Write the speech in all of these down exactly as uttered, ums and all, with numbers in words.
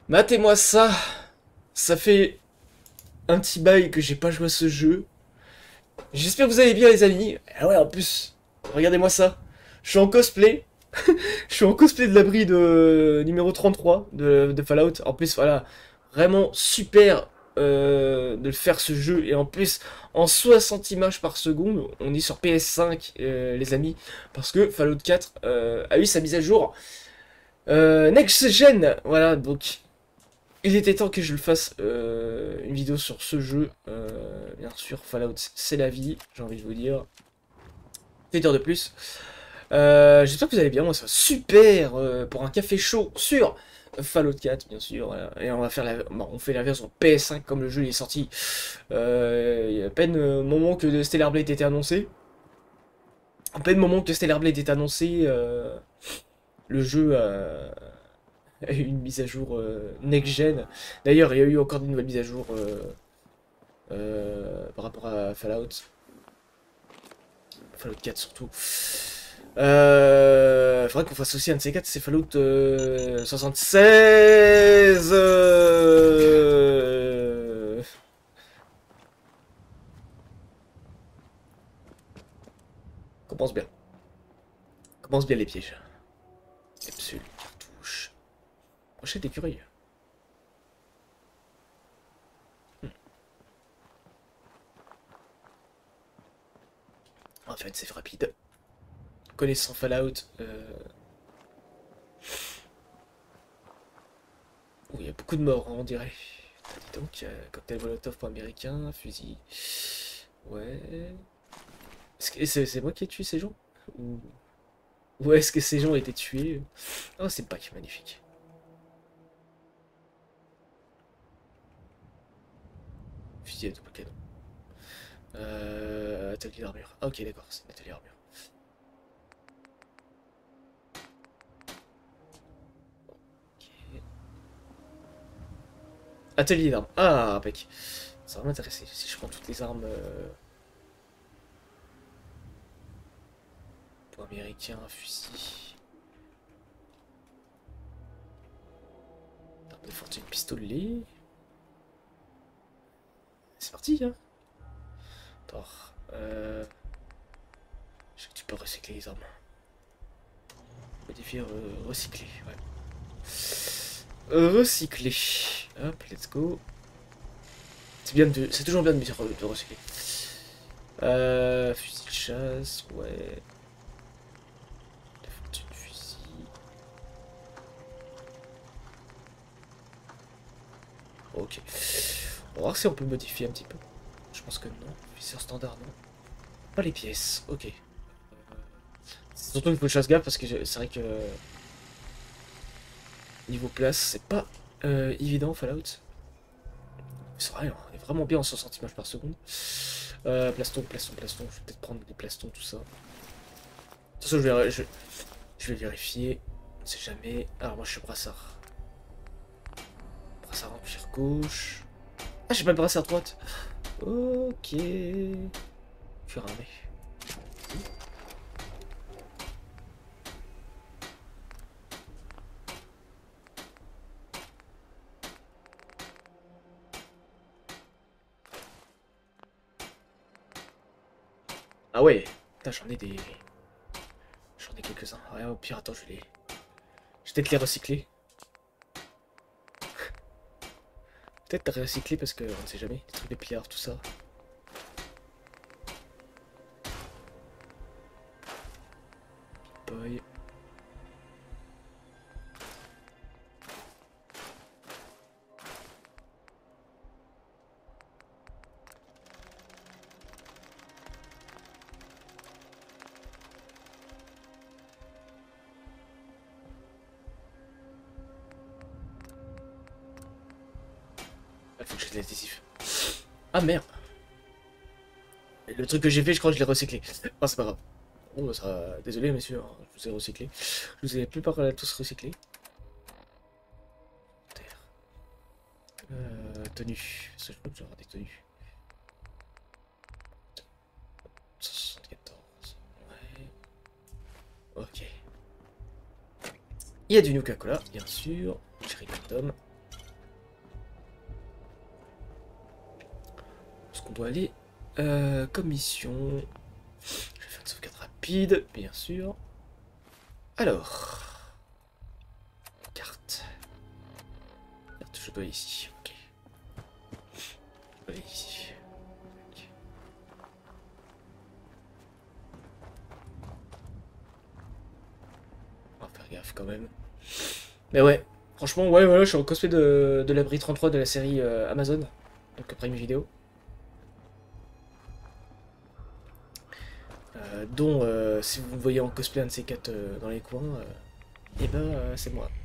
Matez-moi ça. Ça fait un petit bail que j'ai pas joué à ce jeu. J'espère que vous allez bien les amis. Ah ouais, en plus, regardez-moi ça. Je suis en cosplay. Je suis en cosplay de l'abri de numéro trente-trois de, de Fallout. En plus, voilà, vraiment super euh, de faire ce jeu. Et en plus, en soixante images par seconde, on est sur P S cinq, euh, les amis. Parce que Fallout quatre euh, a eu sa mise à jour euh, Next Gen. Voilà, donc il était temps que je le fasse euh, une vidéo sur ce jeu. Euh, bien sûr, Fallout, c'est la vie, j'ai envie de vous dire. Que dire de plus? Euh, J'espère que vous allez bien, moi ça va super euh, pour un café chaud sur Fallout quatre, bien sûr. Voilà. Et on va faire la, bon, on fait la version P S cinq comme le jeu il est sorti. Euh, il y a à peine euh, moment que Stellar Blade était annoncé. À peine moment que Stellar Blade est annoncé, euh, le jeu a, a eu une mise à jour euh, next-gen. D'ailleurs, il y a eu encore des nouvelles mises à jour euh, euh, par rapport à Fallout. Fallout quatre surtout. Euh, faudrait qu'on fasse aussi un de ces quatre, c'est Fallout euh, soixante-seize. Euh... Commence bien. Commence bien les pièges. Capsule, cartouche. Pochette d'écureuil. Hmm. En fait, c'est rapide. Connaissant Fallout. Euh... Oh, il y a beaucoup de morts, hein, on dirait. Dis donc, euh, cocktail Molotov pour américain, fusil. Ouais. Est-ce que c'est moi qui ai tué ces gens? Ou, ou est-ce que ces gens ont été tués? Oh, c'est Pâques, magnifique. Fusil à double canon. Euh, atelier d'armure. Ah, ok, d'accord, c'est un atelier d'armure. Ok. Atelier d'armes. Ah, mec. Ça va m'intéresser si je prends toutes les armes euh, pour américain, fusil. Arme de fortune, pistolet. C'est parti, hein. Attends. Euh... Je sais que tu peux recycler les armes. Modifier, euh, recycler, ouais. Euh, recycler. Hop, let's go. C'est bien de... C'est toujours bien de, de recycler. Euh, fusil de chasse, ouais. De fortune, fusil. Ok. On va voir si on peut modifier un petit peu. Je pense que non. Viseur standard, non. Pas les pièces, ok. Surtout qu'il faut que je fasse gaffe parce que c'est vrai que niveau place, c'est pas euh, évident Fallout. C'est vrai, on est vraiment bien en soixante images par seconde. Euh, plaston, plaston, plaston. Je vais peut-être prendre des plastons, tout ça. De toute façon, je vais, je, je vais vérifier. On sait jamais. Alors, moi, je suis brassard. Brassard en cuir gauche. Ah, j'ai pas de brassard droite. Ok. Cuir armé. Ah ouais. Putain, j'en ai des... J'en ai quelques-uns. Ouais, au pire, attends, je vais les... Je vais peut-être les recycler. Peut-être recycler parce que on ne sait jamais. Des trucs de pillards, tout ça. Boy. Il faut que je les adhésif. Ah merde. Le truc que j'ai fait, je crois que je l'ai recyclé. Ah, c'est pas grave. Bon, bah, ça... Désolé, messieurs, hein, je vous ai recyclé. Je vous ai la plupart euh, tous recyclés. Terre. Euh, tenue. Parce que je crois que je vais avoir des tenues. soixante-quatorze. Ouais. Ok. Il y a du Nuka-Cola, bien sûr. Cherry Tom. qu'on doit aller euh, comme mission. Je vais faire une sauvegarde rapide, bien sûr. Alors. Carte. Carte, je dois aller ici. Ok. Je dois aller ici. Okay. On va faire gaffe quand même. Mais ouais. Franchement, ouais, voilà, je suis en cosplay de, de l'abri trente-trois de la série euh, Amazon. Donc après une vidéo. Euh, dont, euh, si vous me voyez en cosplay un de ces quatre euh, dans les coins, euh, et ben, euh, c'est moi.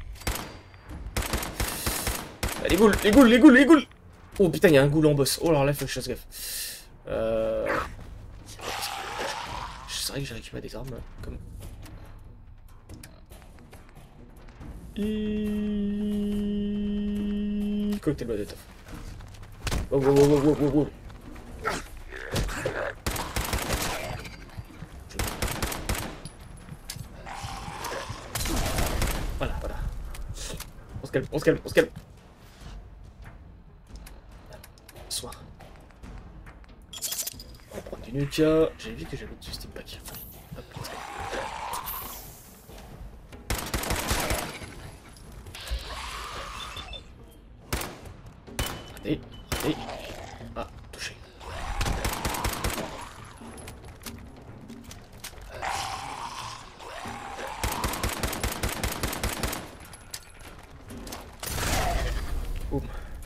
Ah, les ghouls, les ghouls, les ghouls, les ghouls. Oh putain, il y a un ghoul en boss. Oh alors là, il faut que je fasse gaffe. Euh... C'est vrai que j'ai récupéré des armes, comme... Et... Cocktail Molotov. Wow, wow, wow, wow, wow, wow. Voilà, voilà. On se calme, on se calme, on se calme. Soir. On va prendre du Nuka. J'ai vu que j'avais du Steam Pack. Hop, let's go. Raté, raté. Ah, touché. Boum.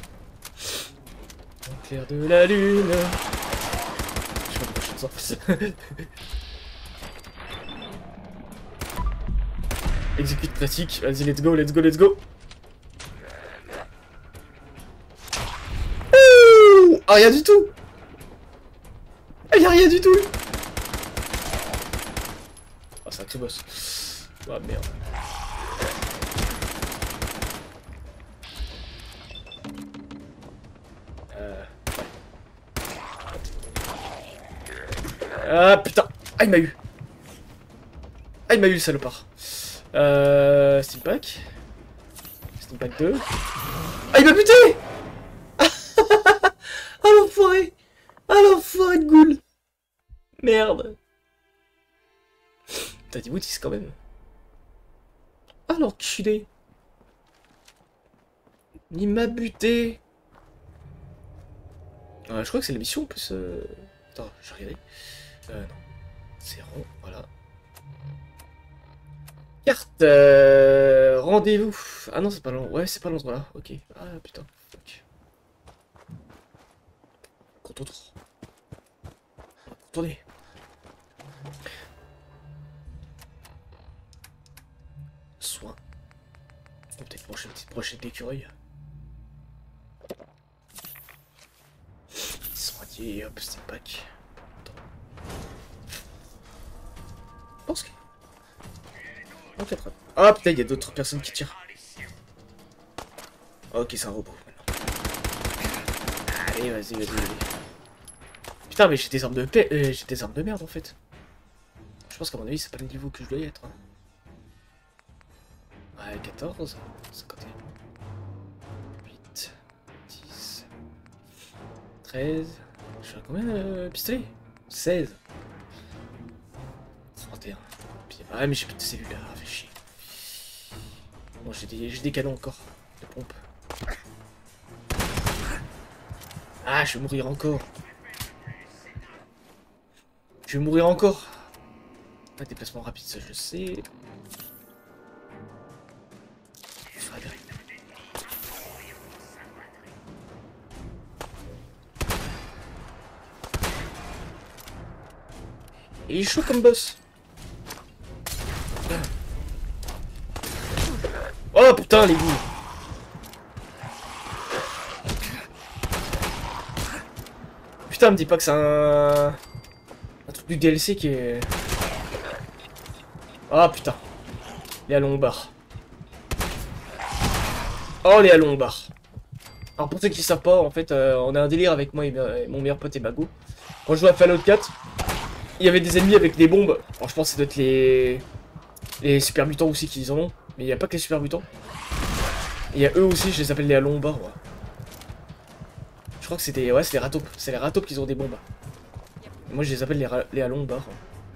Au clair de la lune. Je sais pas pourquoi je chante ça. Exécute classique. Vas-y, let's go, let's go, let's go. Ouh, ah, rien du tout. Ah, y'a rien du tout. Ah, c'est un tout boss. Ah, merde. Euh... Ah putain. Ah, il m'a eu. Ah, il m'a eu le salopard. Euh... Steam Pack. Steam Pack deux. Ah, il m'a buté. Ah, l'enfoiré. Ah, l'enfoiré de ghoul. Merde. T'as dit Wootis quand même. Ah, l'enculé. Il m'a buté. Euh, je crois que c'est la mission en plus. Euh... Attends, j'ai regardé. Euh, non. C'est rond, voilà. Carte euh... Rendez-vous. Ah non, c'est pas long. Ouais, c'est pas l'endroit là. Ok. Ah putain. Ok. Contour. Contourner. Soin. Peut-être prochaine petite brochette d'écureuil. Soigné, hop, c'est pack. Je pense que... Ok, après. Ah putain, il y a d'autres personnes qui tirent. Ok, c'est un robot maintenant. Allez, vas-y, vas-y, vas-y. Putain, mais j'ai des armes de paix. Euh, j'ai des armes de merde en fait. Je pense qu'à mon avis, c'est pas le niveau que je dois y être. Hein. Ouais, quatorze, cinquante et un, huit, dix, treize. Je suis à combien de pistolets? seize. trente et un. Ouais, mais j'ai plus de cellules là, fait chier. Bon, j'ai des, des canons encore. De pompe. Ah, je vais mourir encore. Je vais mourir encore. Pas de déplacement rapide, ça je le sais. Et il est chaud comme boss. Oh putain les goûts. Putain, me dis pas que c'est un... un truc du D L C qui est... Ah oh, putain. Les Lombard. Oh les Lombard. Alors pour ceux qui savent pas, en fait, euh, on a un délire avec moi et, et mon meilleur pote et Bago. Quand je jouais à Fallout quatre, il y avait des ennemis avec des bombes. Alors je pense que c'est peut-être les... les super mutants aussi qui en ont. Mais il n'y a pas que les super mutants. Il y a eux aussi, je les appelle les Lombard. Ouais. Je crois que c'était ouais, c'est les ratopes. C'est les ratopes qui ont des bombes. Et moi je les appelle les, ra les halons barres.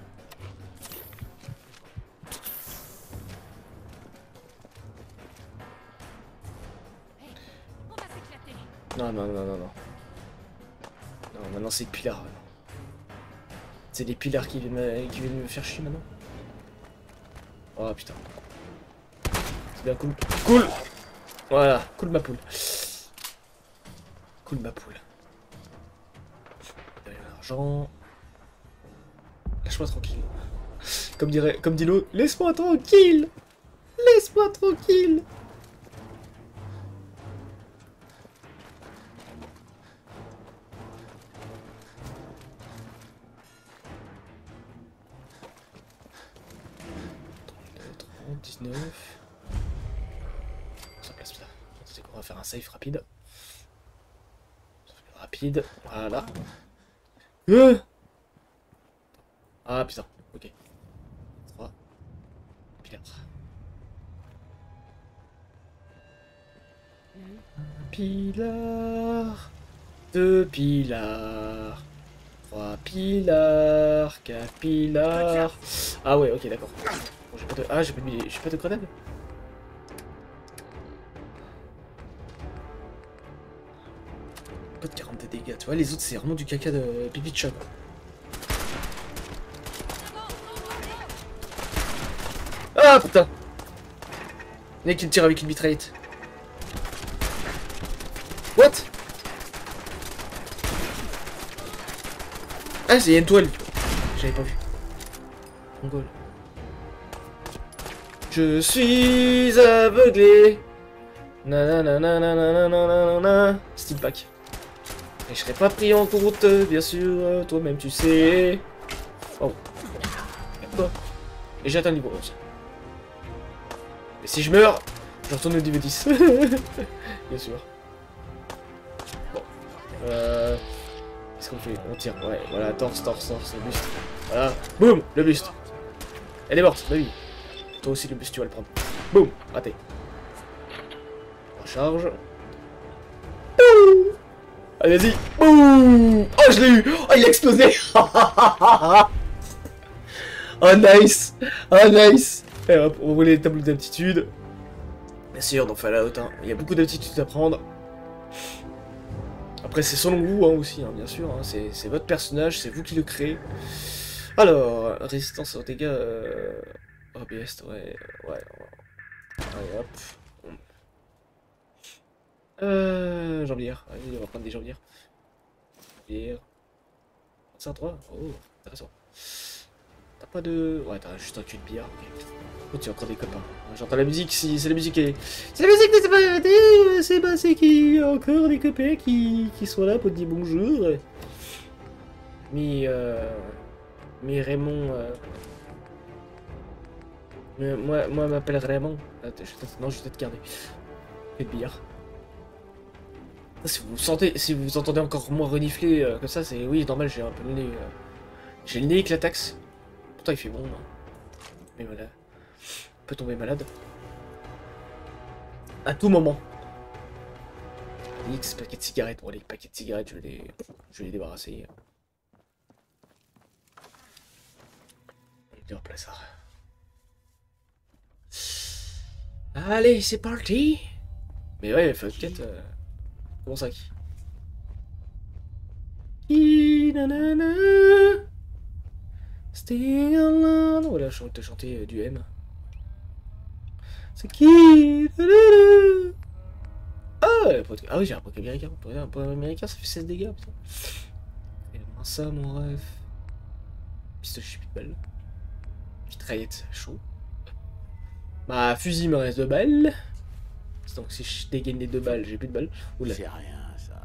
Non, non, non, non, non. Non, maintenant c'est Pilar. C'est des pilars qui viennent, me... qui viennent me faire chier maintenant. Oh putain. C'est bien cool. Cool. Voilà, cool ma poule. Cool ma poule. L'argent. Lâche-moi tranquille. Comme dirait, comme dit l'eau, laisse-moi tranquille. Laisse-moi tranquille. dix-neuf. Ça place là. C'est qu'on va faire un save rapide. Rapide. Voilà. Euh ah putain. Ok. trois. Pilar. Pilar. Deux pilars. Trois pilars. Quatre pilars. Ah ouais, ok, d'accord. Bon, j'ai pas de... Ah, j'ai pas de... j'ai pas de grenade. Pas de quarante de dégâts, tu vois, les autres c'est vraiment du caca de pipi de chat. Ah putain. Le mec qui me tire avec une mitraillette. What? Ah, c'est une toile. J'avais pas vu. Mongol. Je suis aveuglé. Nanananananananana. Steel pack. Et je serai pas pris en compte, bien sûr. Toi-même, tu sais. Oh. Quoi? Et j'ai atteint le niveau onze. Et si je meurs, je retourne au niveau dix. Bien sûr. Bon. Euh... Qu'est-ce qu'on fait? On tire. Ouais, voilà. Torse, torse, torse, le buste. Voilà. Boum! Le buste. Elle est morte, bah oui. Toi aussi, le buste, tu vas le prendre. Boum! Raté. Recharge. Allez, vas-y. Boum! Oh, je l'ai eu! Oh, il a explosé! Oh, nice! Oh, nice! Et hop, on voulait les tableaux d'aptitude. Bien sûr, dans Fallout, hein, il y a beaucoup d'aptitudes à prendre. Après, c'est selon vous hein, aussi, hein, bien sûr. Hein, c'est votre personnage, c'est vous qui le créez. Alors, résistance aux dégâts... Euh... O B S, ouais, ouais, ouais. Allez, hop. Euh... Jambière. Allez, on va prendre des jambières. Jambière. C'est un trois. Oh, intéressant. T'as pas de... Ouais, t'as juste un cul de billard. Okay. Oh, tu as encore des copains. J'entends la musique, si c'est la musique et... C'est la musique, c'est pas... C'est pas... C'est qu'il y a encore des copains qui... qui sont là pour te dire bonjour. Mais... Euh... Mais Raymond... Euh... Mais moi, moi, m'appelle Raymond. Attends, je non, je vais peut-être garder. Et de billard. Si vous sentez, si vous entendez encore moins renifler euh, comme ça, c'est oui, normal, j'ai un peu le nez. Euh... J'ai le nez avec la taxe. Pourtant, il fait bon. Hein. Mais voilà. On peut tomber malade. À tout moment. X paquets de cigarettes. Bon, les paquets de cigarettes, je vais les, je vais les débarrasser. On replace ça. Allez, c'est parti. Mais ouais, faut peut-être. Euh... Comment ça qui Qui nanana Stay alone. Voilà, je vais te chanter euh, du M. C'est qui nanana. Ah, ah oui, j'ai un Poké américain. Un Poké américain, ça fait seize dégâts, putain. Et moins ça, mon rêve. Pistoche, plus de balles. Mitraillette, chaud. Bah, fusil me reste deux balles. Donc si je dégaine les deux balles, j'ai plus de balles. Oula. C'est rien, ça.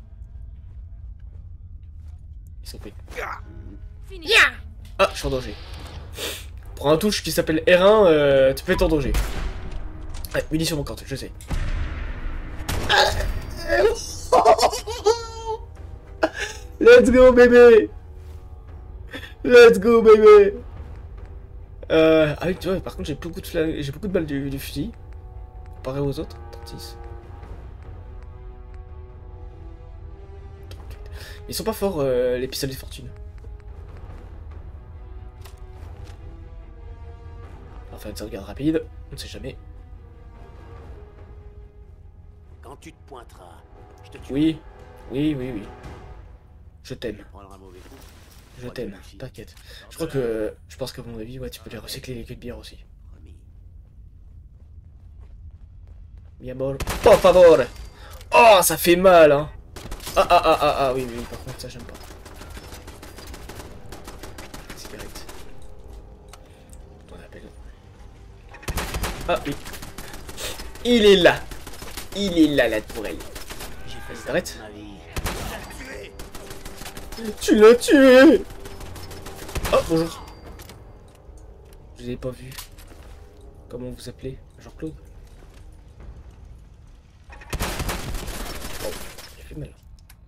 Ils sont pris. Ah, je suis en danger. Prends un touche qui s'appelle R un, euh, tu peux être en danger. Ouais, munitions manquantes, je sais. Let's go, bébé. Let's go, bébé. Euh, ah oui, tu vois, par contre, j'ai beaucoup de flingues, j'ai beaucoup de balles du, du fusil. Comparé aux autres, trente-six. Ils sont pas forts, euh, les pistolets de fortune. Enfin, une sauvegarde rapide, on ne sait jamais. Quand tu te pointeras, je te tuerai. Oui, oui, oui, oui. Je Tu t'aime, prendras un mauvais coup. je Moi, t'aime, tu aussi. t'inquiète. Je crois que, je pense qu'à mon avis, ouais, tu peux les recycler les queues de bière aussi. Promis. Bien bol. Por favor. Oh, ça fait mal, hein. Ah, ah, ah, ah, ah, oui, oui, par contre, ça, j'aime pas. Cigarette. On appelle. Ah, oui. Il est là. Il est là, la tourelle. J'ai fait ça Arrête. toute ma vie. Tu l'as tué. Oh, bonjour. Je l'ai pas vu. Comment vous appelez? Jean-Claude? Oh, il fait mal.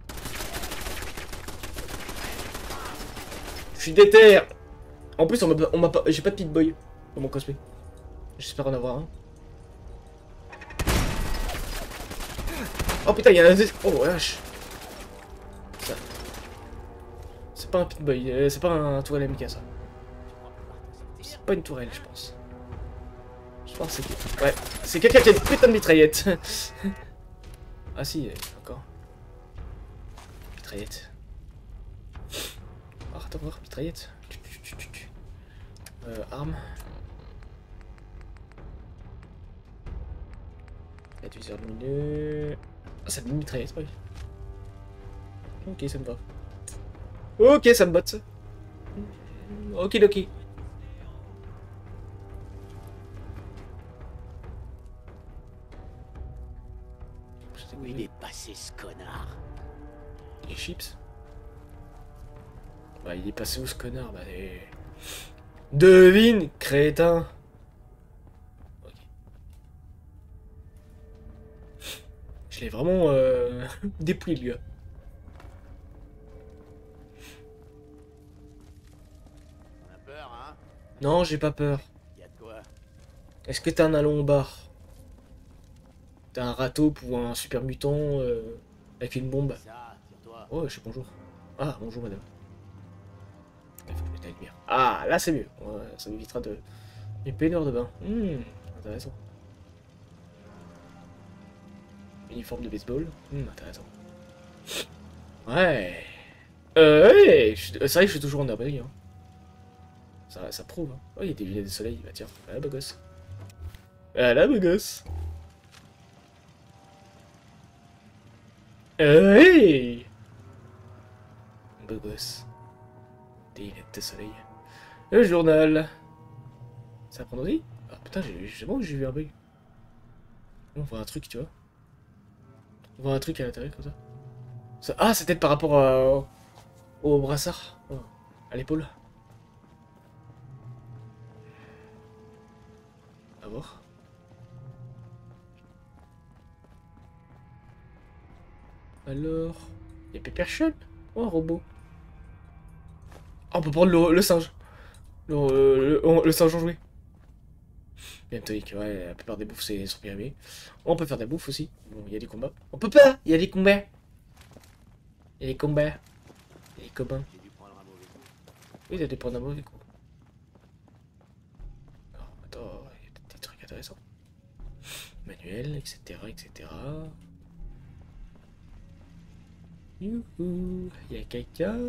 Je suis déter. En plus, on m'a on m'a pas... J'ai pas de Pit-Boy dans mon cosplay. J'espère en avoir un. Oh putain, il y a un... Oh wesh. Ça. C'est pas un Pit-Boy, euh, c'est pas un tourelle M K ça. C'est pas une tourelle, je pense. Je pense que c'est... Ouais, c'est quelqu'un qui a une putain de mitraillette. Ah si, encore. Mitraillette. Oh, attends voir, mitraillette. Euh, arme. Réduiseur lumineux. Ah, ça me mitraillette, pas oui. Ok, ça me va. Ok, ça me botte. Ok, ok. Où il est passé ce connard? Les chips. Bah, il est passé où ce connard? Bah, les... Devine, crétin. Ok. Je l'ai vraiment euh... dépouillé, le gars. On a peur, hein? Non, j'ai pas peur. Y'a de quoi? Est-ce que t'as un allon au bar? T'as un râteau pour un super mutant euh, avec une bombe? Ça, tire-toi. Oh, je sais bonjour. Ah, bonjour madame. Il faut que je mette la lumière. Ah, là c'est mieux. Ouais, ça m'évitera de... Une peignoir de bain. Hmm, intéressant. Uniforme de baseball. Hmm, intéressant. Ouais. Euh, ouais, je- c'est vrai que je suis toujours en abri. Hein. Ça, ça prouve. Hein. Oh, il y a des lunettes de soleil. Bah tiens, ah, la beau gosse. Ah, la beau gosse. Euh, hey. Beau gosse. Des lunettes de soleil. Le journal. Ça prend aussi? Ah putain, j'ai bon, j'ai vu un bug. On voit un truc, tu vois. On voit un truc à l'intérieur comme ça. Ça- Ah, c'est peut-être par rapport à- au brassard. Oh, à l'épaule. À voir. Alors... Il y a Peppershell? Oh, un robot. Ah, on peut prendre le, le singe. Le, le, le- le singe en jouet. Bien tonique, ouais, la plupart des bouffes c'est sont périmés. On peut faire des bouffes aussi. Bon, il y a des combats. On peut pas! Il y a des combats. Il y a des combats. Il y a des copains. J'ai dû prendre un mauvais coup. Oui, il a dû prendre un mauvais coup. Alors, attends, il y a peut-être des trucs intéressants. Manuel, et cetera, et cetera. Youhou, il y a quelqu'un.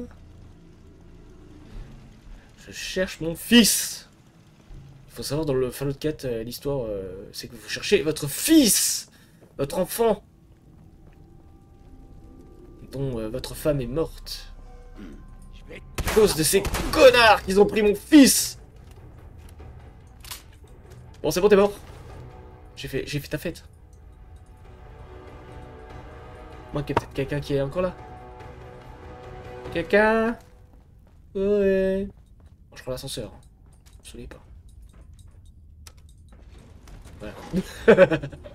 Je cherche mon fils. Il faut savoir dans le Fallout quatre, euh, l'histoire, euh, c'est que vous cherchez votre fils, votre enfant, dont euh, votre femme est morte. Je vais... À cause de ces connards qui ont pris mon fils. Bon, c'est bon, t'es mort. J'ai fait, j'ai fait ta fête. Moi, qu'il y a peut-être quelqu'un qui est encore là. Quelqu'un? Ouais. Bon, je prends l'ascenseur. Ne me saoulez pas. Voilà.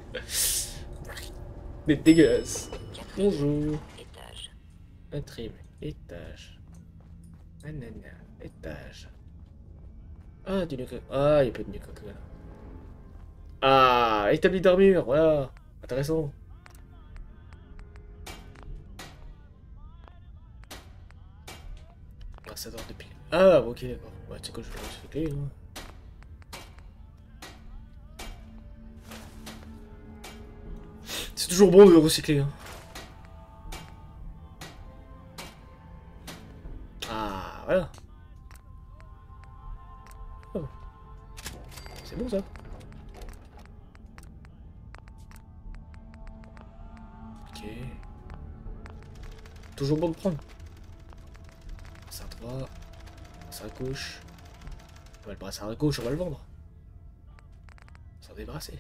Mais dégueulasse. Bonjour. Étage. Quatrième étage. Nanana, étage. Ah, du nuque. Ah, il y a pas de nuque. Ah, établi d'armure, voilà. Intéressant. Traçador de pile. Ah, ok, d'accord. Ouais, tu sais quoi, je vais le recycler. Hein. C'est toujours bon de recycler. Hein. Ah, voilà. Oh. C'est bon ça. Ok. Toujours bon de prendre. Ça à droite. Ça à gauche. On va le brasser à gauche, on va le vendre. S'en débarrasser.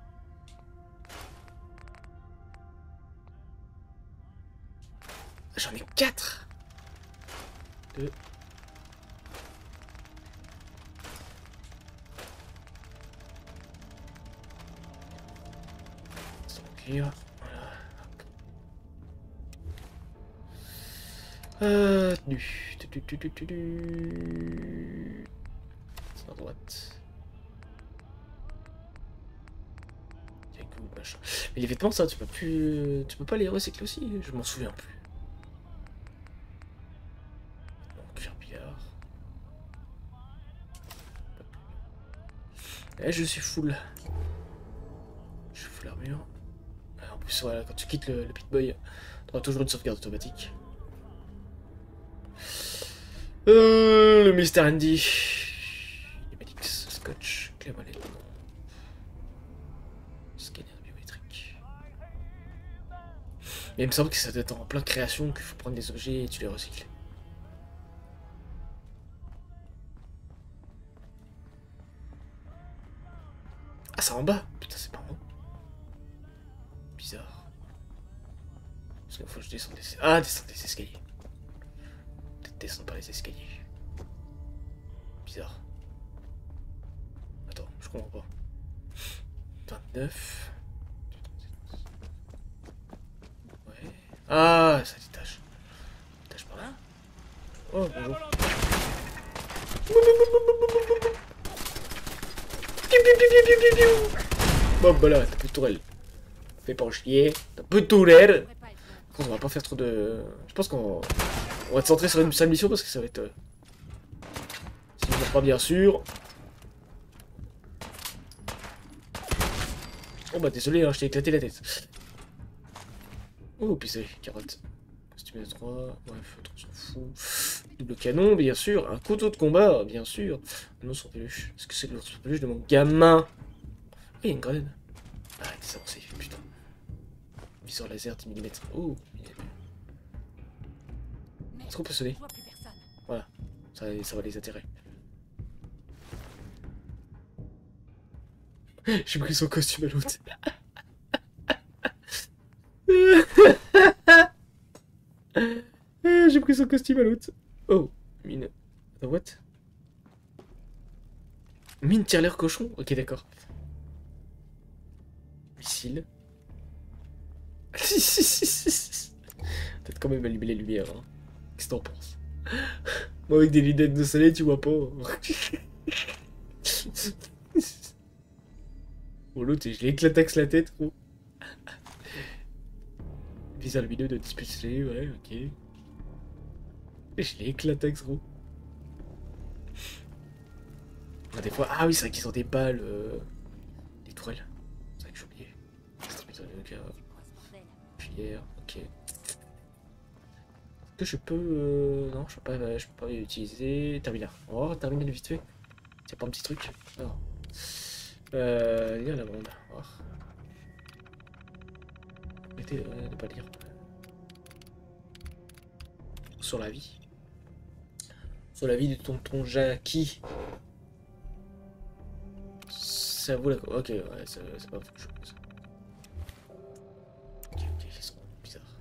J'en ai quatre. Deux. Voilà. Euh, du, du, du, du, du, du. C'est à droite. Il y a que le machin. Mais les vêtements, ça, tu peux plus, tu peux pas les recycler aussi. Je m'en souviens plus. Non, cuir billard. Eh, je suis full. Je suis full armure. En plus, voilà, quand tu quittes le, le Pip-Boy, tu auras toujours une sauvegarde automatique. Euh, le Mister Andy. Limalix, Scotch, clé à molette. Scanner biométrique. Mais il me semble que ça doit être en plein création qu'il faut prendre des objets et tu les recycles. Ah, c'est en bas. Putain, c'est pas en haut. Bizarre. Parce qu'il faut que je descende des... Ah, descendre des escaliers. Peut-être descendre par les escaliers. Bizarre. Attends, je comprends pas. vingt-neuf. Ouais. Ah, ça détache. Détache par là. Oh, bonjour. Bon, bah là, t'as plus de tourelle. Fais pas en chier. T'as peu de tourelle. On va pas faire trop de... Je pense qu'on on va te centrer sur une seule mission parce que ça va être... Euh... Si je ne pas bien sûr. Oh bah désolé, hein, je t'ai éclaté la tête. Oh, puis c'est carotte. Costume de trois, bref, on s'en fout. Double canon, bien sûr. Un couteau de combat, bien sûr. Un ours en peluche. Est-ce que c'est l'ours en peluche de mon gamin? Oh, il y a une grenade. Ah, c'est avancé, putain. Viseur laser dix millimètres. Oh, est-ce qu'on peut sonner? Voilà, ça, ça va les attirer. J'ai pris son costume à l'autre. J'ai pris son costume à l'autre. Oh, mine. Attends, what? Mine tire l'air cochon? Ok, d'accord. Missile. Peut-être quand même allumer les lumières. Hein. Qu'est-ce que t'en penses? Moi, avec des lunettes de soleil, tu vois pas. Bon, l'autre, je l'éclataxe la tête, gros. Viseur lumineux de dispersé, ouais, ok. Je l'éclataxe, gros. Ah, des fois, ah oui, c'est vrai qu'ils ont des balles. Euh... Des tourelles. C'est vrai que j'ai oublié. Cuillère, ok. Est-ce que je peux. Euh... Non, je peux pas, je peux pas utiliser. Terminal. On va voir, terminal vite fait. Y'a pas un petit truc? Non. Euh. Lire la bande. On va voir. Arrêtez euh, de pas lire. Sur la vie. Sur la vie du tonton Jackie. Ça vaut la... Ok, ouais, c'est pas quelque chose. Ok, ok, ils sont bizarres.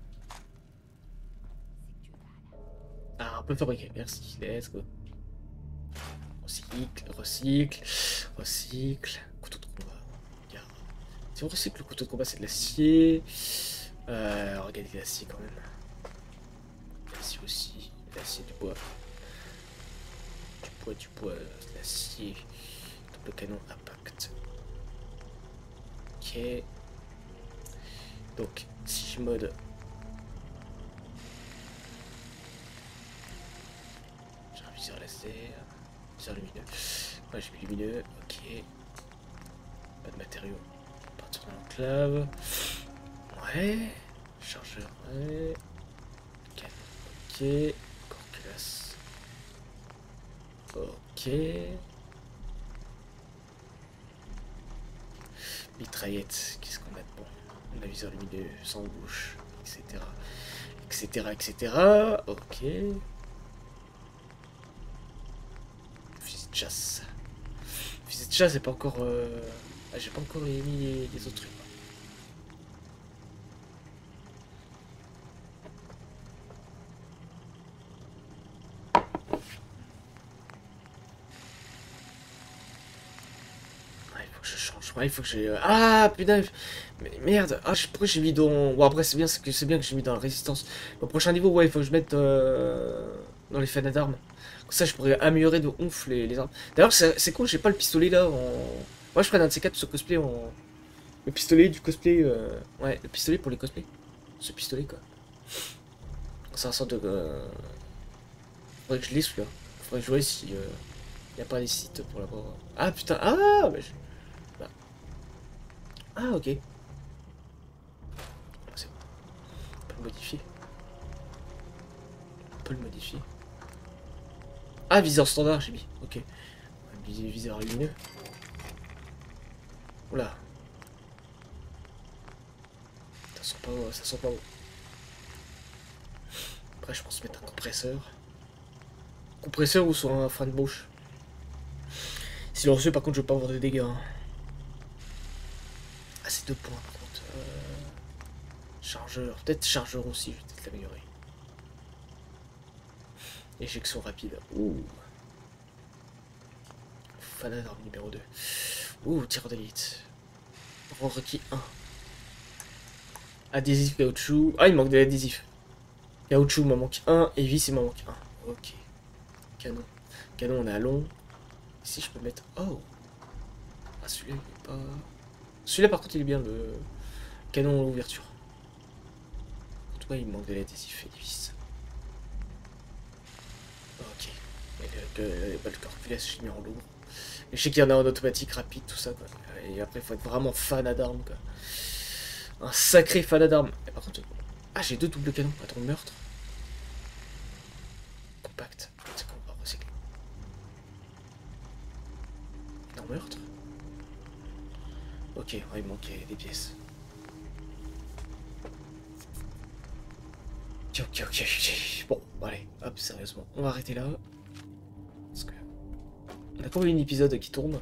Ah, on peut fabriquer, merci, let's go. Recycle, recycle, recycle. Couteau de combat, regarde. Si on recycle le couteau de combat, c'est de l'acier. Euh, regardez l'acier quand même. L'acier aussi, l'acier, du bois. Du bois, du bois, de l'acier. Double canon impact. Ok. Donc, si je mode. laser. Viseur lumineux. Ouais, j'ai mis lumineux. Ok. Pas de matériaux. Partir dans l'enclave. Ouais. Chargeur. Ouais. Ok. Encore classe. Ok. Mitraillette. Qu'est-ce qu'on a de bon? On a viseur lumineux, sans bouche, et cetera. Etc. et cetera. Ok. Fusil de chasse. Fusil de chasse, c'est pas encore. Euh... Ah, j'ai pas encore mis les, les autres trucs. Ah, il faut que je change. Ouais, il faut que j'ai. Ah putain. Mais merde. Ah, je- pourquoi j'ai mis dans. Bon, après, c'est bien, c'est que c'est bien que j'ai mis dans la résistance. Au prochain niveau, ouais, il faut que je mette euh... dans les fanats d'armes. Comme ça, je pourrais améliorer de ouf les, les armes. D'ailleurs, c'est c'est cool, j'ai pas le pistolet là. En... Moi, je prends un de ces quatre, ce cosplay en. Le pistolet du cosplay. Euh... Ouais, le pistolet pour les cosplays. Ce pistolet, quoi. C'est un sorte de. Euh... Faudrait que je l'ai celui-là. Faudrait que je vois si. Euh... Y a pas des sites pour l'avoir. Ah putain, ah bah, je... bah. Ah, ok. C'est bon. On peut le modifier. On peut le modifier. Ah, viseur standard, j'ai mis. Ok. Viseur lumineux. Oula. Ça sent pas, ça sent pas bon. Après, je pense mettre un compresseur. Compresseur ou sur un frein de bouche. Si le reçu, par contre, je veux pas avoir de dégâts. Hein. Ah, c'est deux points, par contre. Euh... Chargeur. Peut-être chargeur aussi, je vais peut-être l'améliorer. Éjection rapide. Ouh. Fanat d'arme numéro deux. Ouh, tir d'élite. Rang requis un. Adhésif caoutchouc. Ah, il manque de l'adhésif. Caoutchouc, il m'en manque un. Et vis, il m'en manque un. Ok. Canon. Canon, on est à long. Ici, je peux mettre. Oh. Ah, celui-là, il est pas. Celui-là, par contre, il est bien, le canon à l'ouverture. En tout cas, il me manque de l'adhésif et des vis. Ok. Et le, le, le corpulès, j'ai mis en lourd. Mais je sais qu'il y en a en automatique, rapide, tout ça, quoi. Et après, il faut être vraiment fan d'armes, quoi. Un sacré fan d'armes. Et par contre, ah, j'ai deux doubles canons. Attends, meurtre. Compact. C'est qu'on va recycler. Non, meurtre. Ok, ouais, il manquait des pièces. Ok, ok, ok, ok. Bon, allez, hop, sérieusement. On va arrêter là. Parce que. On a combien d'épisodes qui tournent?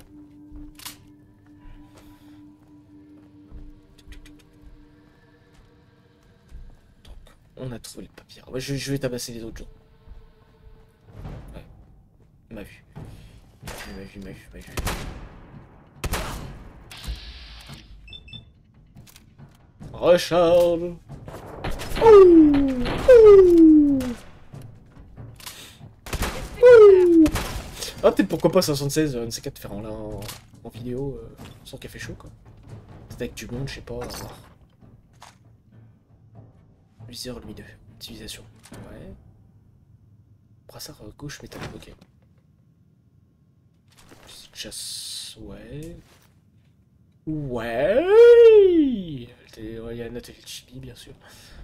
On a trouvé le papier. Ouais, je, je vais tabasser les autres jours. Ouais. M'a vu. M'a vu, m'a vu, m'a vu. Recharge. Ouh. Ouh. Ouh. Ah, peut-être pourquoi pas soixante-seize, un de ces quatre faire en, en, en vidéo, euh, sans café chaud, quoi. Peut-être avec du monde, je sais pas. Viseur lumineux. Utilisation. Ouais. Brassard gauche métallique, ok. Chasse, ouais. Ouais. Il y a un atelier de chibi, bien sûr.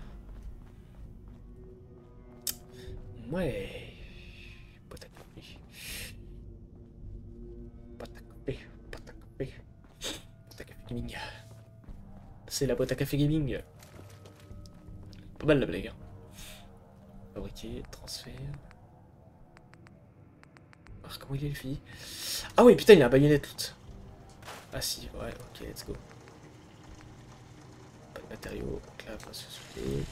Ouais. Boîte à café. Boîte à café. Boîte à café. Boîte à café gaming. C'est la boîte à café gaming. Pas mal la blague. Hein. Fabriquer, transfert. Alors, comment il est le fille? Ah oui, putain, il a un baïonnette tout. Ah si, ouais, ok, let's go. Pas de matériaux, donc là, pas de.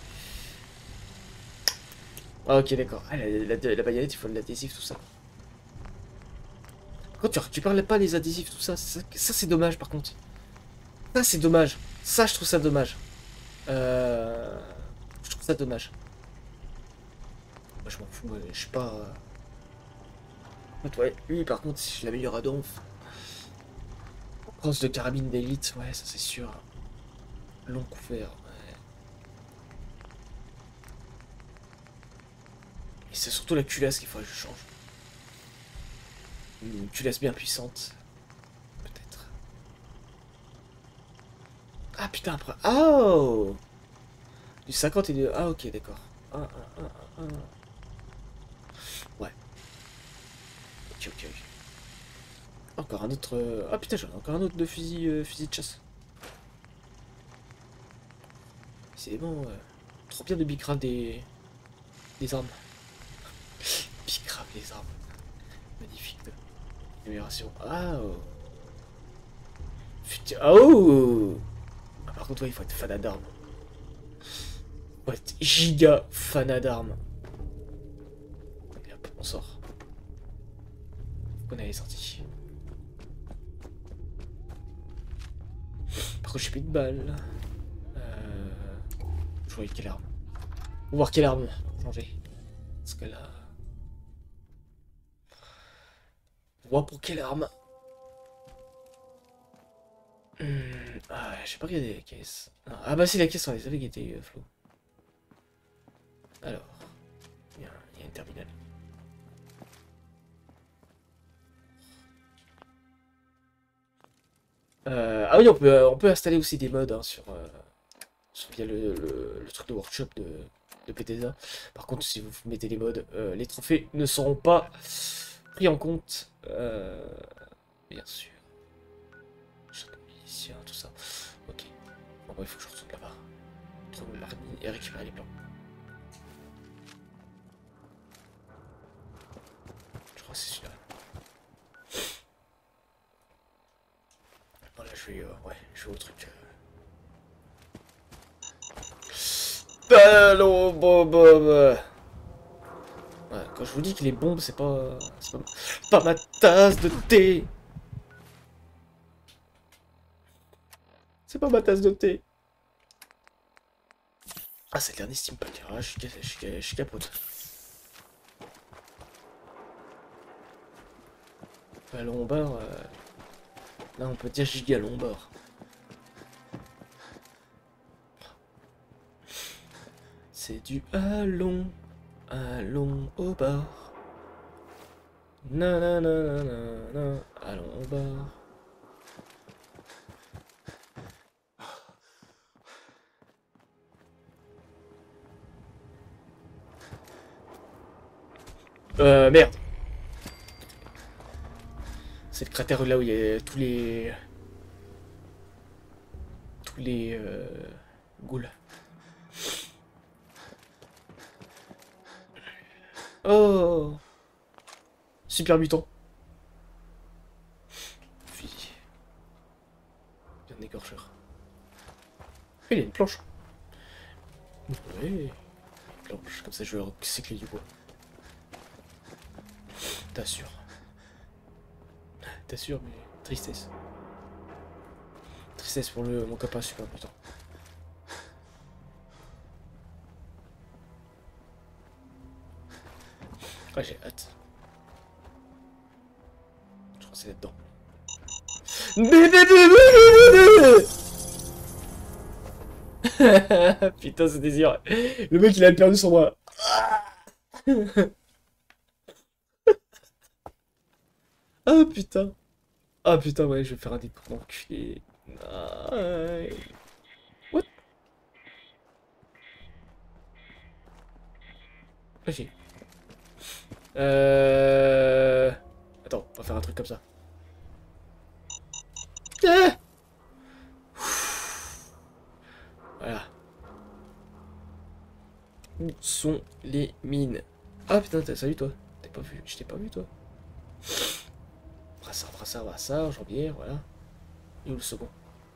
Ah ok, d'accord. Ah, la, la, la baïonnette, il faut de l'adhésif, tout ça. Par contre, tu récupères pas les adhésifs, tout ça. Ça, ça c'est dommage, par contre. Ça, c'est dommage. Ça, je trouve ça dommage. Euh... Je trouve ça dommage. Moi, je m'en fous, je suis pas... Ouais, lui, par contre, si je l'améliore à donf. Crosse de carabine d'élite, ouais, ça c'est sûr. Long couvert, ouais. Et c'est surtout la culasse qu'il faudrait que je change. Une culasse bien puissante. Peut-être. Ah putain, après. Oh du cinquante et du... Ah ok, d'accord. Ah, ah, ah, ah, ah. Ouais. Ok, ok, ok. Encore un autre... euh, Ah putain, j'en ai encore un autre de fusil, euh, fusil de chasse. C'est bon, euh, trop bien de bicrave des... des armes. Bicrave des armes. Magnifique. De... Amélioration. Ah oh. Putain, oh ah, par contre, ouais, il faut être fanat d'armes. Faut être giga fanat d'armes. Et hop, on sort. On est sorti. Par contre, j'ai plus de balles. Euh... Je vois quelle arme. On va voir quelle arme changer. Parce que là... On voit pour quelle arme. Hmm, ah, j'ai pas regardé la caisse. Non. Ah bah c'est la caisse, on les avait guettés, euh, Flo. Alors, il y, a, il y a une terminale. Euh, ah oui, on peut, on peut installer aussi des mods hein, sur, euh, sur via le, le, le truc de workshop de, de Bethesda. Par contre, si vous mettez les mods, euh, les trophées ne seront pas pris en compte. Euh, bien sûr. Ici, tout ça. Ok. Bon, bah, il faut que je retourne là-bas. Trouver le mardi et récupérer les plans. Je crois que c'est celui-là. Voilà, je vais, euh, ouais, je vais au truc. Euh... Ballon bombe. Ouais, quand je vous dis que les bombes, c'est pas, c'est pas, pas ma tasse de thé. C'est pas ma tasse de thé. Ah, c'est le dernier steampunk. Ah, je suis, je suis, je suis capote. Bah, lombard. Euh... Là, on peut dire giga lombard. C'est du allons, allons au bar. Nananana, allons au bar. Euh, merde. C'est le cratère là où il y a tous les... Tous les... Euh, ghouls. Oh. Super mutant. Fusil. Bien écorcheur. Il y a une planche. Oui. Une planche. Comme ça je vais recycler du bois. T'assures. T'assures, mais tristesse. Tristesse pour le, mon copain super important. Ah, j'ai hâte. Je crois que c'est là-dedans. Putain, ce désir. Le mec, il a perdu son bras. Ah putain. Ah putain, ouais, je vais faire un détour d'enculé. Ouais. What? Ok. Euh... Attends, on va faire un truc comme ça. Ah, voilà. Où sont les mines? Ah putain, salut toi. T'es pas vu? Je t'ai pas vu toi. Brassard, brassard, brassard, jambière, voilà. Et où le second?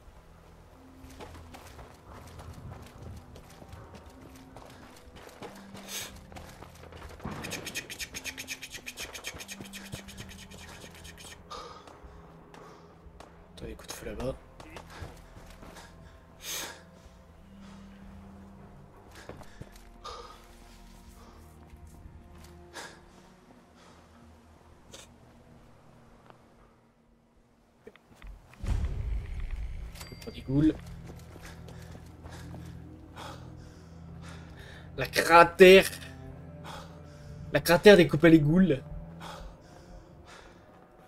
Toi, écoute, feu là-bas. Des ghouls. La cratère. La cratère des copains les ghouls.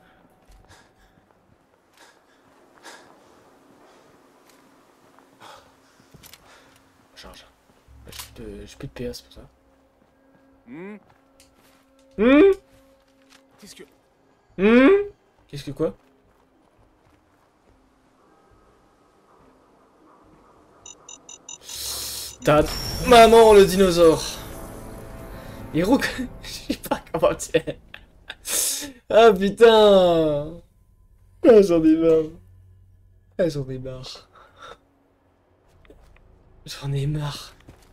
Charge. J'ai plus de, j'ai plus de P A, c'est pour ça. Hmm. Hum Qu'est-ce que... Hum Qu'est-ce que quoi? Ta maman le dinosaure. Hiro, je sais pas comment dire. Ah putain. Ah, j'en ai marre. Ah, j'en ai marre. J'en ai marre.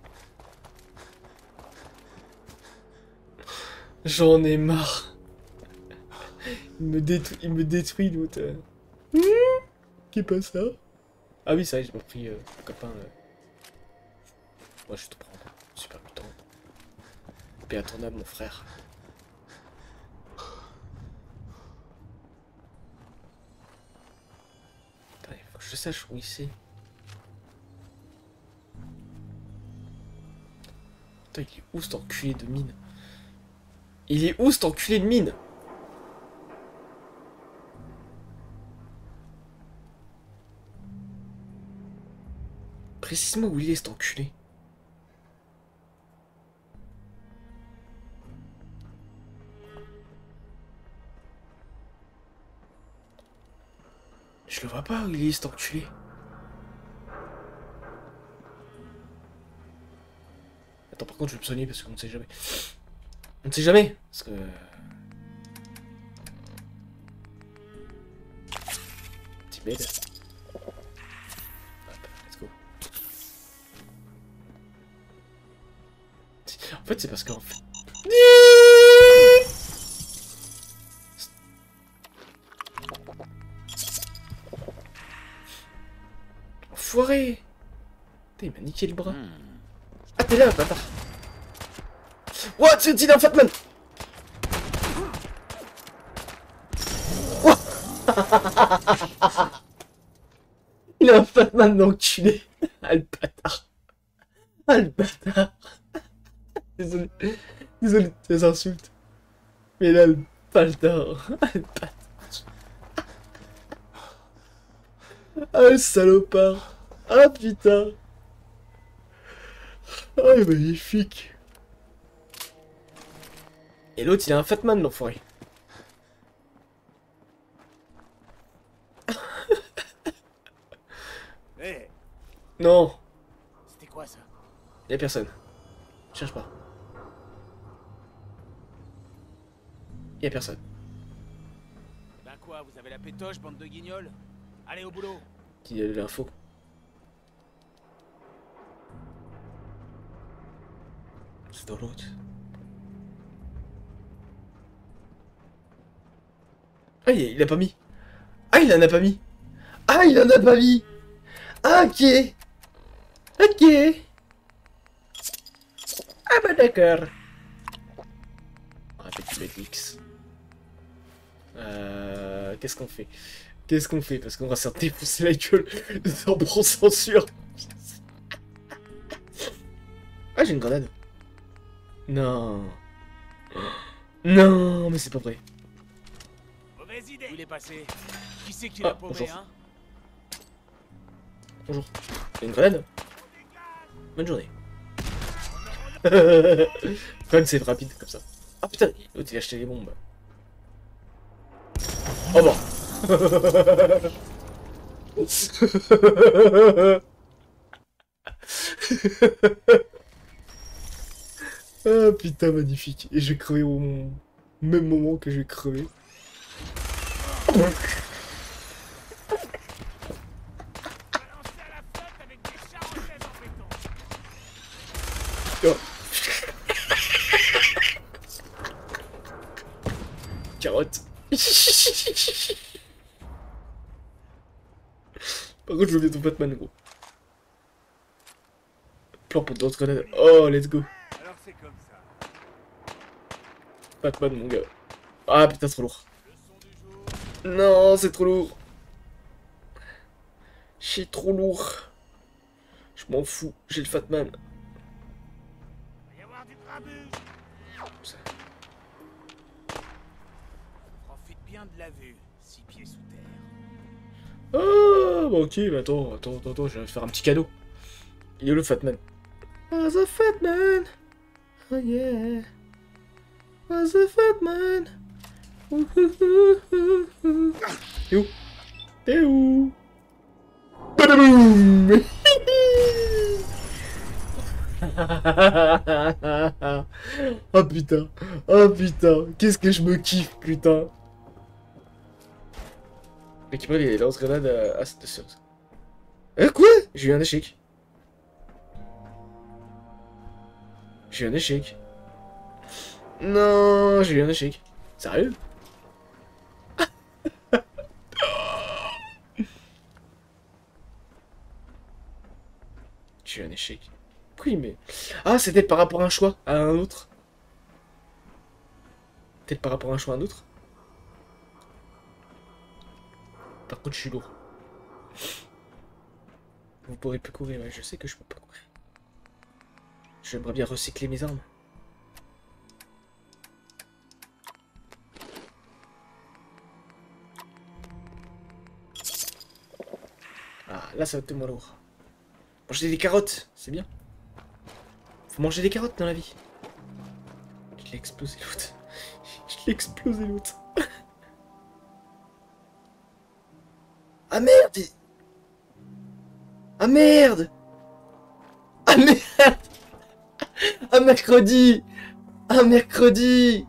J'en ai marre. Il me détruit, il me détruit l'autre. Mmh, Qu'est pas ça? Ah oui, ça y est, j'ai pris euh, un copain. Euh... Moi, je te prends. Super mutant. Paix à ton âme, mon frère. Putain, il faut que je sache où il c'est. Putain, il est où cet enculé de mine? Il est où cet enculé de mine? Précisément où il est cet enculé. Je le vois pas où il est cet enculé. Attends, par contre, je vais me soigner parce qu'on ne sait jamais. On ne sait jamais. Parce que... Petit bed. Hop, let's go. En fait, c'est parce qu'en fait... Enfoiré. Putain, il m'a niqué le bras. Ah, t'es là, bâtard. What? C'est il a un Fatman. Il a un Fatman d'enculé. Ah, le bâtard. Ah, le bâtard. Désolé. Désolé de tes insultes. Mais là, le bâtard. Ah, le bâtard. Ah, le salopard. Ah, putain. Ah, il est magnifique. Et l'autre, il a un Fatman, l'enfoiré. Hey, Non, c'était quoi ça? y'a personne. Cherche pas. Y'a personne. Ben quoi, vous avez la pétoche, bande de guignols? Allez au boulot. Qui a de l'info. C'est dans l'autre. Ah, il, il a pas mis. Ah, il en a pas mis. Ah, il en a pas mis. Ah, ok. Ok. Ah, bah d'accord. Ah, petit Betix. Euh... Qu'est-ce qu'on fait? Qu'est-ce qu'on fait? Parce qu'on va se défoncer la gueule sans bon censure. Ah, j'ai une grenade. Non. Non, mais c'est pas vrai. Mauvaise idée. Où il est passé? Qui c'est qui Ah, l'a paumé, bonjour. hein? Bonjour. T'as une grenade? Bonne journée. Fun, c'est rapide comme ça. Ah putain, l'autre il a acheté les bombes. Oh bon. Ah putain, magnifique. Et je vais crever au même moment que je vais crever. Oh. Carotte. Par contre, je veux bien ton Batman, gros. Plan pour d'autres grenades. Oh, let's go. Alors c'est comme ça. Batman, mon gars. Ah putain, c'est trop lourd. Non, c'est trop lourd. C'est trop lourd. Je m'en fous, j'ai le Fatman. Il va y avoir du grabuge. Ça. Profite bien de la vue. Six pieds sous terre. Ah, bah ok, bah attends, attends, attends, attends, je vais faire un petit cadeau. Il est où le Fatman? Was a fat man. Oh yeah. Was a fat man. T'es où? T'es où? Badaboum. Oh putain. Oh putain. Qu'est-ce que je me kiffe, putain. Récupérer les lance-grenades à, à cette source. Euh, quoi? J'ai eu un échec. J'ai eu un échec. Non, j'ai eu un échec. Sérieux? J'ai eu un échec. Oui, mais... Ah, c'était par rapport à un choix, à un autre. Peut-être par rapport à un choix à un autre. Par contre, je suis lourd. Vous pourrez plus courir, ouais, je sais que je peux pas courir. J'aimerais bien recycler mes armes. Ah, là, ça va être moins lourd. Manger des carottes, c'est bien. Faut manger des carottes dans la vie. Je l'ai explosé l'autre. Je l'ai explosé l'autre. Ah merde! Ah merde! Ah merde! Ah mercredi! Ah mercredi!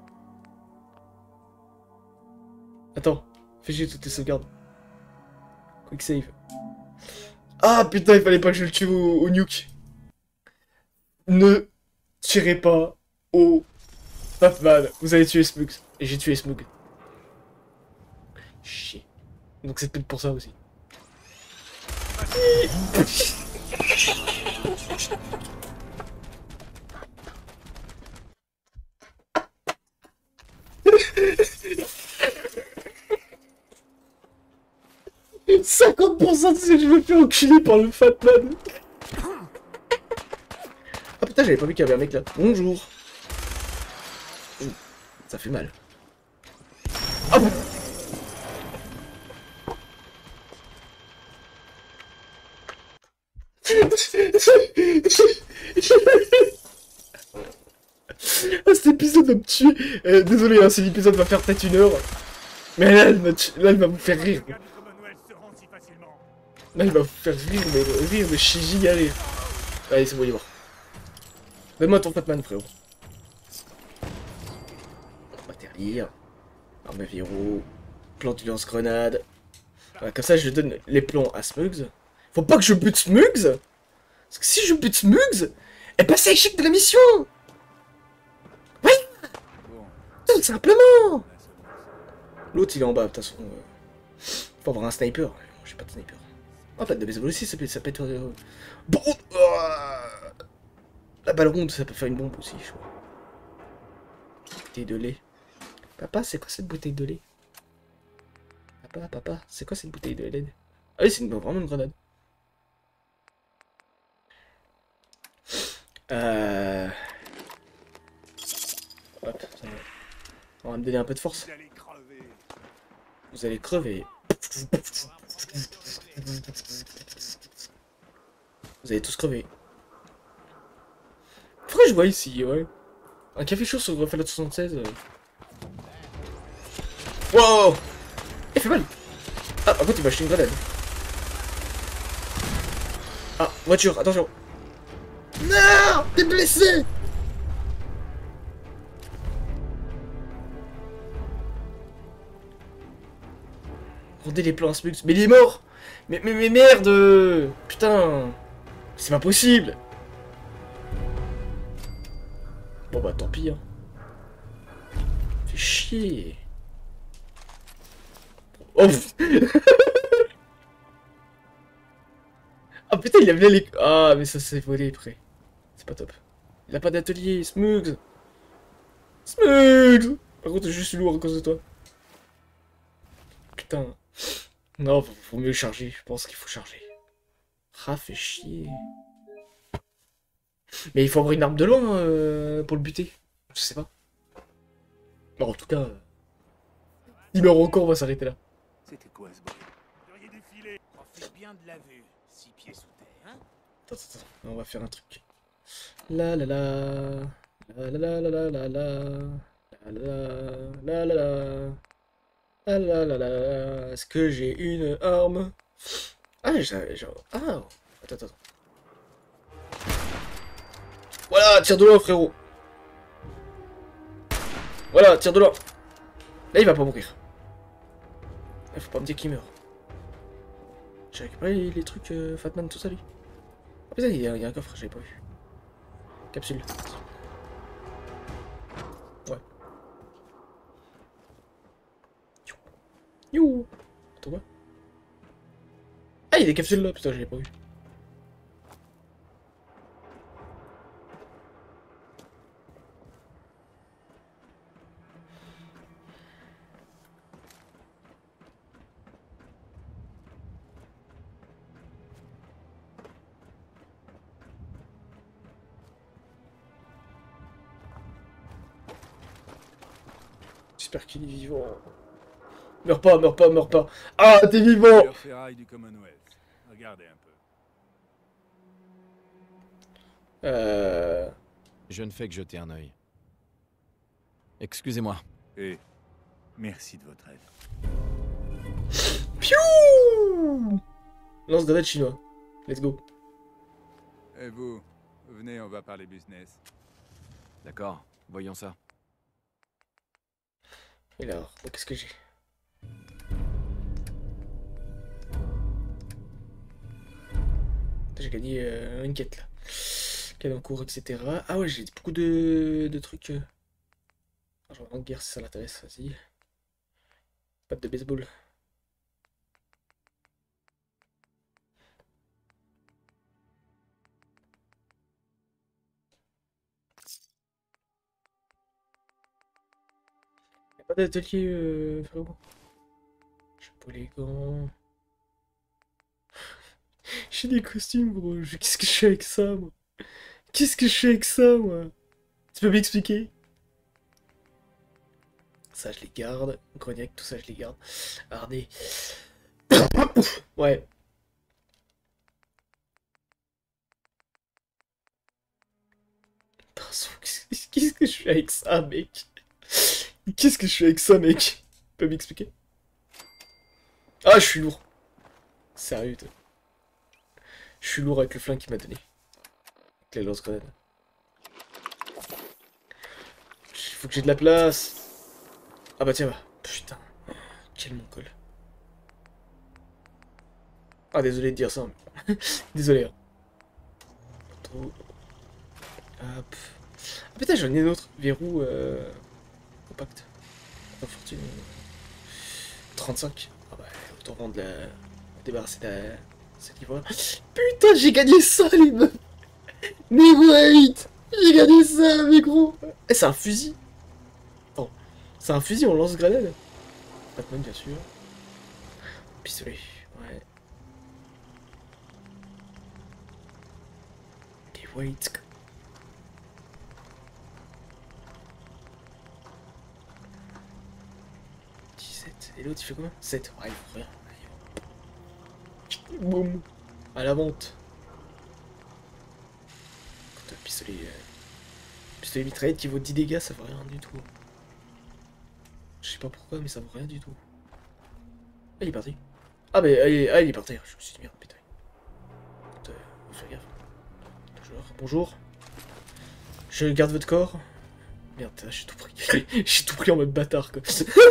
Attends, fais chier toutes tes sauvegardes. Quick save. Ah putain, il fallait pas que je le tue au, au nuke. Ne tirez pas au Batman. Vous allez tuer Smug. Et j'ai tué Smug. Chier. Donc c'est peut-être pour ça aussi. cinquante pour cent de ce que je me fais enculer par le Fatman. Ah putain, j'avais pas vu qu'il y avait un mec là. Bonjour. Ouh, ça fait mal. Ah bon. Ah, cet épisode va me tuer. Euh, désolé, hein, cet épisode va faire peut-être une heure. Mais là, elle, là, elle va vous faire rire. Là, il va vous faire rire, mais rire de chez giga rire. Allez, c'est bon, il est mort. Donne-moi ton Fatman, frérot. On va terlire. Arme à verrou. Plante du lance-grenade. Voilà, comme ça, je donne les plans à Smugs. Faut pas que je bute Smugs. Parce que si je bute Smugs, elle passe à l'échec de la mission. Oui. Tout simplement. L'autre, il est en bas, de toute façon. Euh... Faut avoir un sniper. J'ai pas de sniper. Ah, pas de baseball aussi, ça peut, ça peut être... Euh... Bon, euh... La balle ronde, ça peut faire une bombe aussi, je crois. Bouteille de lait. Papa, c'est quoi cette bouteille de lait? Papa, papa, c'est quoi cette bouteille de lait? Ah oui, c'est vraiment une grenade. Euh... Hop, ça va. On va me donner un peu de force. Vous allez crever. Vous allez tous crever. Pourquoi je vois ici, ouais. Un café chaud sur Fallout soixante-seize. Euh... Wow. Il fait mal. Ah, par contre, il m'a acheté une grenade. Ah, voiture, attention. Non, t'es blessé. Rendez les plans à Smugs. Mais il est mort. Mais, mais, mais merde. Putain. C'est pas possible. Bon bah tant pis. Hein. Fais chier. Oh. Ah putain, il a bien les... Ah mais ça s'est volé après. C'est pas top. Il a pas d'atelier, Smugs. Smugs. Par contre, je suis lourd à cause de toi. Putain. Non, faut, faut mieux charger. Je pense qu'il faut charger. Ah, fait chier. Mais il faut avoir une arme de loin euh, pour le buter. Je sais pas. Bon, en tout cas, euh, il meurt encore, on va s'arrêter là. C'était quoi ce bruit? Vous auriez défilé. On fait bien de la vue. Six pieds sous terre, hein? Attends, attends, attends. On va faire un truc. La la la. La la la la la la. La la la la la. La la la la. Est-ce que j'ai une arme? Ah, j'ai... j'ai- Ah. Attends, attends. Voilà, tire de loin, frérot. Voilà, tire de loin. Là, il va pas mourir. Il faut pas me dire qu'il meurt. J'ai récupéré les, les trucs euh, Fatman, tout ça, lui. Ah, putain, il y, a, il y a un coffre, j'avais pas vu. Capsule. Ouais. You. Attends, quoi? Ah, il y a des capsules là, putain, j'avais pas vu. J'espère qu'il est vivant. Meurs pas, meurs pas, meurs pas. Ah, t'es vivant! Meilleure ferraille du Commonwealth. Regardez un peu. Euh... Je ne fais que jeter un œil. Excusez-moi. Et merci de votre aide. Piou! Lance grenade chinois. Let's go. Et vous, venez, on va parler business. D'accord, voyons ça. Et alors, oh, qu'est-ce que j'ai? J'ai gagné euh, une quête là. Quelle en cours, et cetera. Ah ouais, j'ai beaucoup de, de trucs. Euh... Ah, genre en guerre si ça l'intéresse, vas-y. Pas de baseball. Y'a pas d'atelier, euh, frérot. Chapeau les gants. J'ai des costumes, gros. Je- Qu'est-ce que je fais avec ça, moi? Qu'est-ce que je fais avec ça, moi? Tu peux m'expliquer? Ça, je les garde. Cognac, tout ça, je les garde. Harnais. Ouais. Pinceau, qu'est-ce qu'est-ce que je fais avec ça, mec? Qu'est-ce que je fais avec ça, mec? Tu peux m'expliquer? Ah, je suis lourd. Sérieux, toi. Je suis lourd avec le flingue qu'il m'a donné. Avec les lance-grenades. Il faut que j'ai de la place. Ah bah tiens, bah. Putain. Quel mongol. Ah, désolé de dire ça. Mais... désolé. Hein. Trop... Hop. Ah putain, j'en ai une autre. Verrou euh... compact. Pas fortune. trente-cinq. Ah bah, autant vendre la... débarrasser de la... cette livre. Putain, j'ai gagné ça, les meufs. Mais wait. J'ai gagné ça, mais gros. Eh, c'est un fusil. Attends. C'est un fusil, on lance-grenade. Batman, bien sûr. Pistolet, ouais. Des weights. dix-sept. Et l'autre, il fait combien? sept. Ouais, il faut rien. Boum. À la vente. Quand un pistolet... Euh... Pistolet mitraillette qui vaut dix dégâts, ça vaut rien du tout. Je sais pas pourquoi, mais ça vaut rien du tout. Ah, il est parti. Ah, mais ah, il est, ah, il est parti. Je me suis dit, merde, putain. Euh, fais gaffe. Bonjour. Bonjour. Je garde votre corps. Merde, j'ai tout pris. J'ai tout pris en mode bâtard, quoi.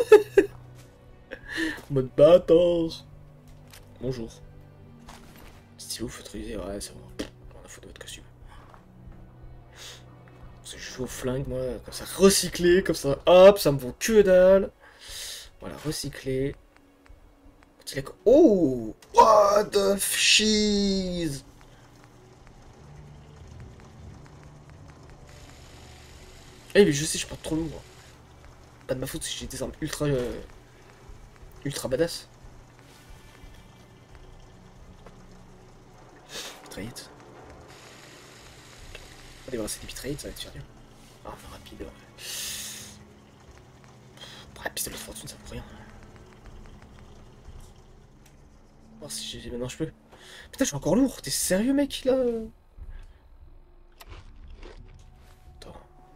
En mode bâtard. Bonjour. Stylo, feutre usé, ouais, c'est bon. On a foutu de votre costume. Je joue au flingue, moi, comme ça, recyclé, comme ça, hop, ça me vaut que dalle. Voilà, recyclé. Oh! What the cheese! Eh, mais je sais, je porte trop lourd. Pas de ma faute si j'ai des armes ultra... Euh, ultra badass. Mitraillette. On va débarrasser des mitraillettes, ça va être faire bien. Arme rapide, ouais. Bah, pistolet de fortune, ça vaut rien. Oh, si j'ai... Maintenant je peux. Putain, je suis encore lourd. T'es sérieux, mec, là?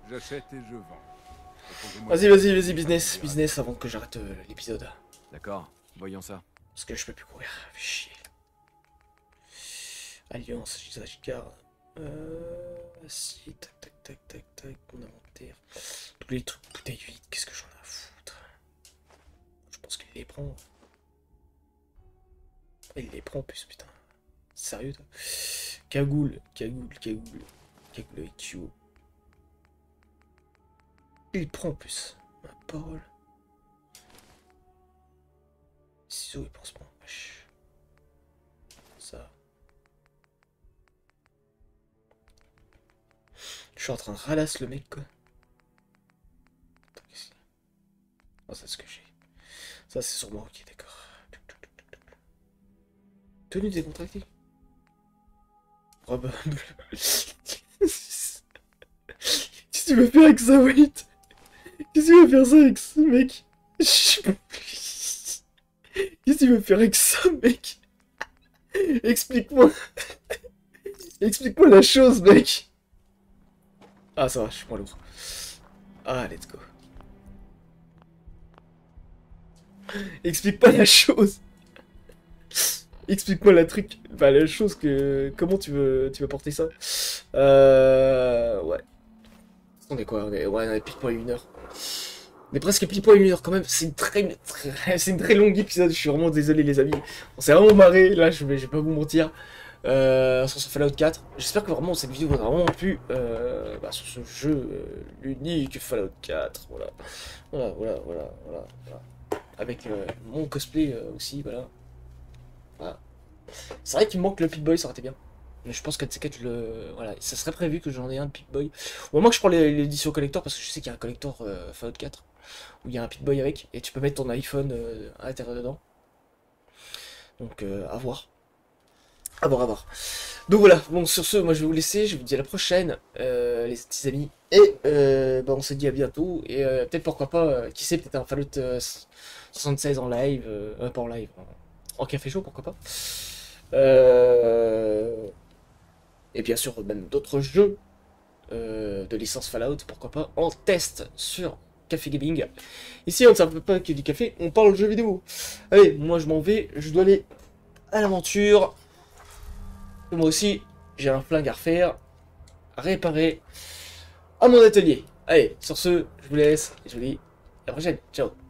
J'achète et je vends. Proposez-moi- Vas-y, vas-y, vas-y, business, business avant que j'arrête euh, l'épisode. D'accord, voyons ça. Parce que je peux plus courir, fais chier. Alliance, Gisage-Garde. Euh. Si, tac, tac, tac, tac, tac, mon inventaire. Tous les trucs, bouteille vide, qu'est-ce que j'en ai à foutre? Je pense qu'il les prend. Il les prend en plus, putain. Sérieux, toi? Cagoule, cagoule, cagoule. Cagoule avec tuyau. Il prend en plus. Ma parole. Ciseaux et pansement. Wesh. Ça. Je suis en train de ralasser le mec, quoi. Attends, qu'est-ce que c'est? Oh, c'est ce que j'ai. Ça, c'est sur moi, ok, d'accord. Tenue décontractée. Robe bleue. Qu'est-ce que tu veux faire avec ça, Wait? Qu'est-ce que tu veux faire ça avec ça, mec? Qu'est-ce que tu veux faire avec ça, mec? Explique-moi. Explique-moi la chose, mec. Ah, ça va, je suis moins lourd. Ah, let's go. Explique pas la chose. Explique-moi la truc. Enfin, la chose que... Comment tu veux, tu veux porter ça? Euh... Ouais. On est quoi? On est... Ouais, on est pile poil une heure. On est presque pile poil une heure quand même. C'est une très... très... C'est une très longue épisode. Je suis vraiment désolé, les amis. On s'est vraiment marré. Là, je vais, je vais pas vous mentir. Euh, sur ce Fallout quatre. J'espère que vraiment cette vidéo vous aura vraiment plu euh, bah, sur ce jeu, euh, l'unique Fallout quatre. Voilà. Voilà, voilà, voilà, voilà. voilà. Avec euh, mon cosplay euh, aussi, voilà. Voilà. C'est vrai qu'il me manque le Pip-Boy, ça aurait été bien. Mais je pense qu'un de ces quatre, le... voilà, ça serait prévu que j'en ai un de Pip-Boy. Au moins que je prends l'édition collector, parce que je sais qu'il y a un collector euh, Fallout quatre, où il y a un Pip-Boy avec, et tu peux mettre ton iPhone euh, à l'intérieur dedans. Donc, euh, à voir. À voir, à voir. Donc voilà, bon, sur ce, moi je vais vous laisser, je vous dis à la prochaine, euh, les petits amis. Et euh, bah, on se dit à bientôt, et euh, peut-être pourquoi pas, euh, qui sait, peut-être un Fallout euh, soixante-seize en live, euh, pas en live, en, en café chaud, pourquoi pas. Euh... Et bien sûr, même d'autres jeux euh, de licence Fallout, pourquoi pas, en test sur Café Gaming. Ici, on ne s'appelle pas que du café, on parle de jeux vidéo. Allez, moi je m'en vais, je dois aller à l'aventure. Moi aussi, j'ai un flingue à refaire, à réparer à mon atelier. Allez, sur ce, je vous laisse et je vous dis à la prochaine. Ciao.